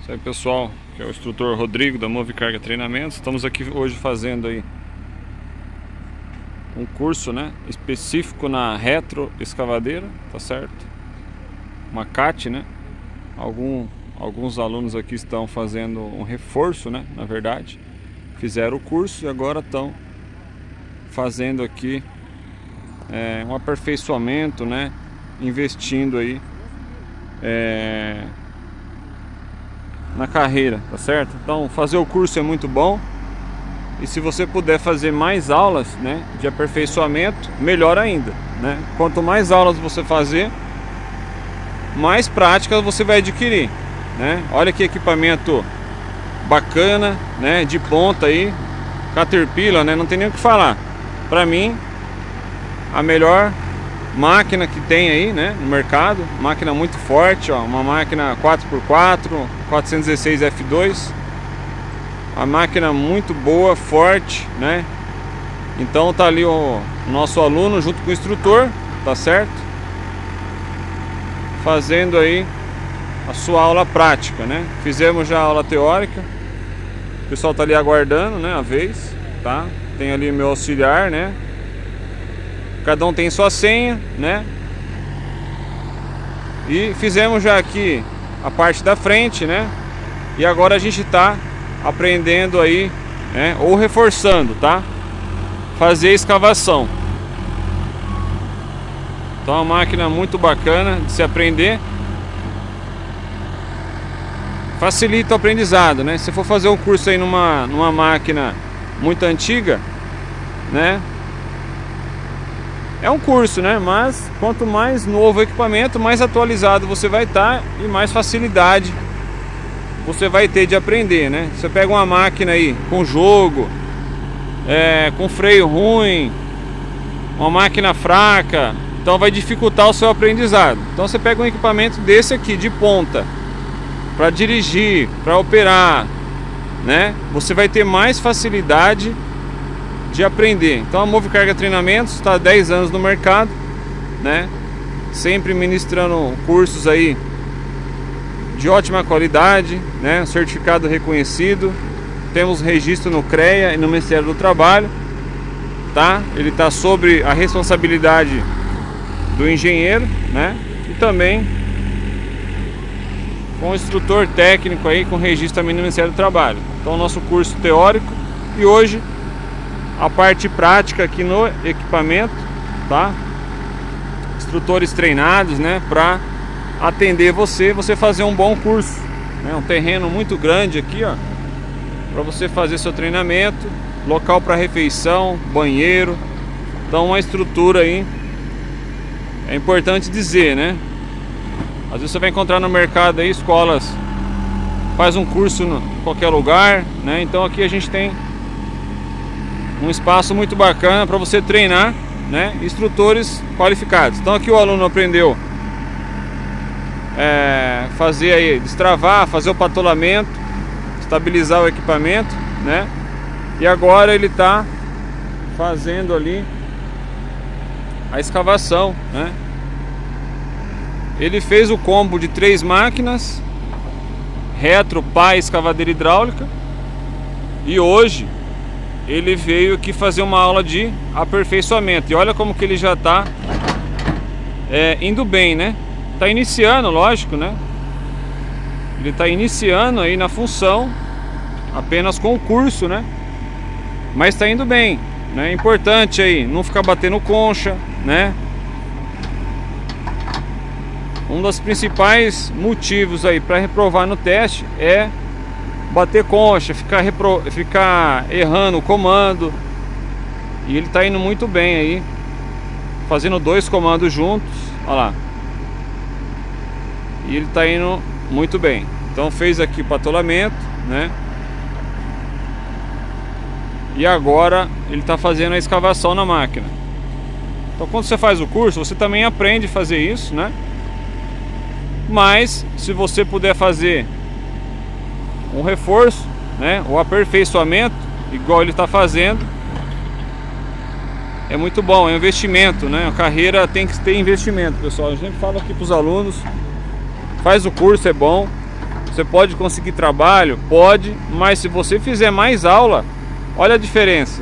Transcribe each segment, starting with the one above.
Isso aí, pessoal, que é o instrutor Rodrigo da Movicarga Treinamentos. Estamos aqui hoje fazendo aí um curso, né, específico na retroescavadeira, tá certo? Uma CAT, né? Alguns alunos aqui estão fazendo um reforço, né, na verdade. Fizeram o curso e agora estão fazendo aqui um aperfeiçoamento, né, investindo aí na carreira, tá certo? Então fazer o curso é muito bom, e se você puder fazer mais aulas, né, de aperfeiçoamento, melhor ainda, né? Quanto mais aulas você fazer, mais práticas você vai adquirir, né? Olha que equipamento bacana, né, de ponta aí, Caterpillar, né? Não tem nem o que falar. Pra mim, a melhor máquina que tem aí, né, no mercado. Máquina muito forte, ó, uma máquina 4x4 416 F2, a máquina muito boa, forte, né? Então tá ali o nosso aluno junto com o instrutor, tá certo? Fazendo aí a sua aula prática, né? Fizemos já a aula teórica, o pessoal tá ali aguardando, né, a vez, tá? Tem ali meu auxiliar, né? Cada um tem sua senha, né? E fizemos já aqui a parte da frente, né? E agora a gente tá aprendendo aí, né, ou reforçando, tá? Fazer a escavação. Então é uma máquina muito bacana de se aprender. Facilita o aprendizado, né? Se for fazer um curso aí numa máquina muito antiga, né? É um curso, né? Mas quanto mais novo o equipamento, mais atualizado você vai estar e mais facilidade você vai ter de aprender, né? Você pega uma máquina aí com jogo, com freio ruim, uma máquina fraca, então vai dificultar o seu aprendizado. Então você pega um equipamento desse aqui de ponta para dirigir, para operar, né? Você vai ter mais facilidade de aprender. Então a Movicarga Treinamentos está há 10 anos no mercado, né? Sempre ministrando cursos aí de ótima qualidade, né? Certificado reconhecido. Temos registro no CREA e no Ministério do Trabalho, tá? Ele está sob a responsabilidade do engenheiro, né? E também com o instrutor técnico aí com registro também no Ministério do Trabalho. Então nosso curso teórico e hoje a parte prática aqui no equipamento, tá? Instrutores treinados, né, para atender você fazer um bom curso, né? Um terreno muito grande aqui, ó, para você fazer seu treinamento, local para refeição, banheiro. Então uma estrutura aí, é importante dizer, né? Às vezes você vai encontrar no mercado aí escolas, faz um curso em qualquer lugar, né? Então aqui a gente tem um espaço muito bacana para você treinar, né, instrutores qualificados. Então aqui o aluno aprendeu fazer aí, destravar, fazer o patolamento, estabilizar o equipamento, né? E agora ele está fazendo ali a escavação, né? Ele fez o combo de 3 máquinas, retro, pá, escavadeira hidráulica, e hoje ele veio aqui fazer uma aula de aperfeiçoamento. E olha como que ele já está indo bem, né? Tá iniciando, lógico, né? Ele está iniciando aí na função, apenas com o curso, né? Mas está indo bem, né? É importante aí não ficar batendo concha, né? Um dos principais motivos aí para reprovar no teste é bater concha, ficar errando o comando. E ele tá indo muito bem aí, fazendo 2 comandos juntos, olha lá. E ele tá indo muito bem. Então fez aqui o patolamento, né? E agora ele tá fazendo a escavação na máquina. Então quando você faz o curso, você também aprende a fazer isso, né? Mas se você puder fazer um reforço, né, o aperfeiçoamento, igual ele está fazendo, é muito bom, é um investimento, né? A carreira tem que ter investimento, pessoal. A gente fala aqui para os alunos, faz o curso, é bom, Você pode conseguir trabalho? Pode, mas se você fizer mais aula, olha a diferença.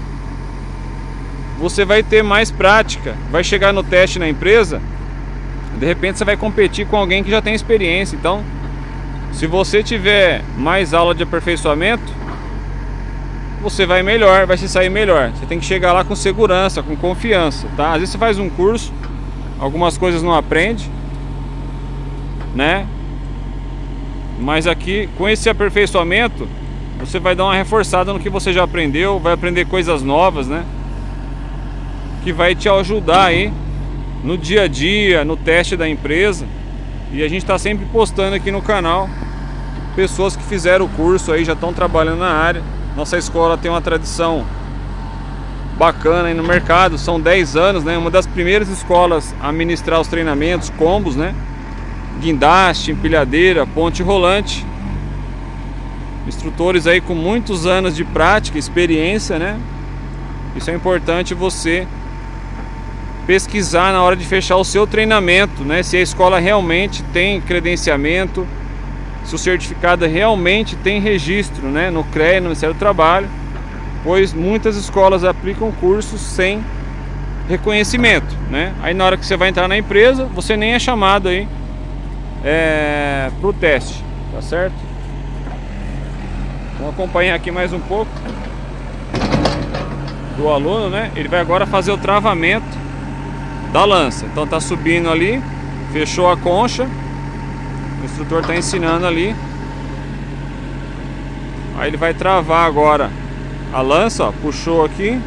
Você vai ter mais prática, vai chegar no teste na empresa, de repente você vai competir com alguém que já tem experiência. Então, se você tiver mais aula de aperfeiçoamento, você vai melhor, vai se sair melhor. Você tem que chegar lá com segurança, com confiança, tá? Às vezes você faz um curso, algumas coisas não aprende, né? Mas aqui, com esse aperfeiçoamento, você vai dar uma reforçada no que você já aprendeu, vai aprender coisas novas, né? Que vai te ajudar aí no dia a dia, no teste da empresa. E a gente está sempre postando aqui no canal pessoas que fizeram o curso aí, já estão trabalhando na área. Nossa escola tem uma tradição bacana aí no mercado, são 10 anos, né? Uma das primeiras escolas a ministrar os treinamentos, combos, né? Guindaste, empilhadeira, ponte rolante. Instrutores aí com muitos anos de prática, experiência, né? Isso é importante você pesquisar na hora de fechar o seu treinamento, né? Se a escola realmente tem credenciamento, se o certificado realmente tem registro, né? No CREA, no Ministério do Trabalho, pois muitas escolas aplicam cursos sem reconhecimento, né? Aí na hora que você vai entrar na empresa, você nem é chamado aí para o teste, tá certo? Vamos acompanhar aqui mais um pouco do aluno, né? Ele vai agora fazer o travamento da lança. Então tá subindo ali, fechou a concha, o instrutor tá ensinando ali. Aí ele vai travar agora a lança, ó, puxou aqui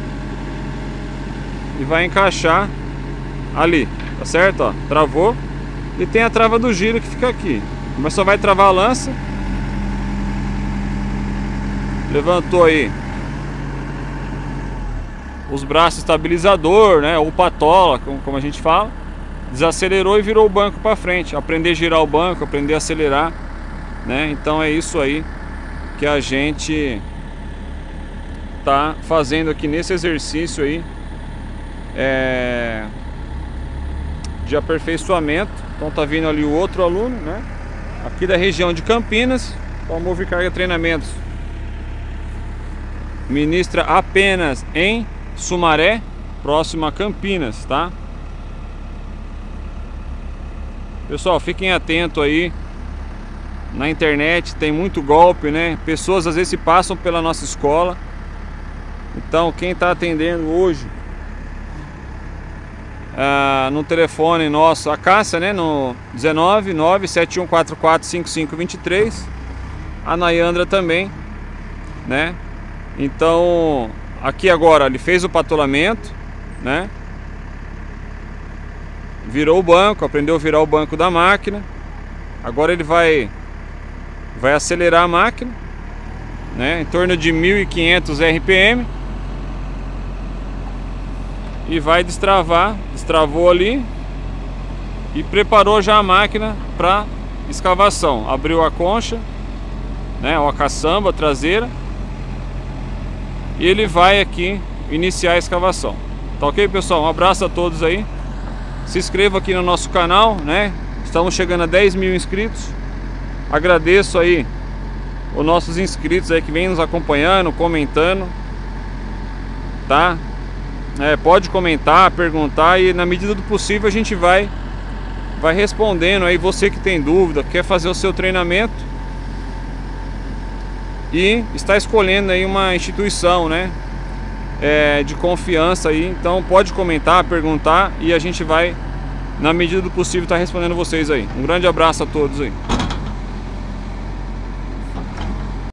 e vai encaixar ali, tá certo? Ó, travou. E tem a trava do giro que fica aqui, mas só vai travar a lança. Levantou aí os braços estabilizador, né, ou patola, como a gente fala. Desacelerou e virou o banco para frente. Aprender a girar o banco, aprender a acelerar, né? Então é isso aí que a gente tá fazendo aqui nesse exercício aí de aperfeiçoamento. Então tá vindo ali o outro aluno, né? Aqui da região de Campinas. Então, Move Carga Treinamentos ministra apenas em Sumaré, próximo a Campinas, tá? Pessoal, fiquem atentos aí. Na internet tem muito golpe, né? Pessoas às vezes se passam pela nossa escola. Então quem está atendendo hoje no telefone nosso, a Cássia, né? No 19 97144 5523. A Nayandra também, né? Então aqui agora ele fez o patolamento, né? Virou o banco, aprendeu a virar o banco da máquina. Agora ele vai acelerar a máquina, né? Em torno de 1500 RPM. E vai destravar, destravou ali e preparou já a máquina para escavação. Abriu a concha, né? Ou a caçamba traseira. E ele vai aqui iniciar a escavação. Tá ok, pessoal? Um abraço a todos aí. Se inscreva aqui no nosso canal, né? Estamos chegando a 10 mil inscritos. Agradeço aí os nossos inscritos aí que vem nos acompanhando, comentando, tá? Pode comentar, perguntar, e na medida do possível a gente vai respondendo aí. Você que tem dúvida, quer fazer o seu treinamento e está escolhendo aí uma instituição, né, de confiança aí, então pode comentar, perguntar, e a gente vai, na medida do possível, estar respondendo vocês aí. Um grande abraço a todos aí.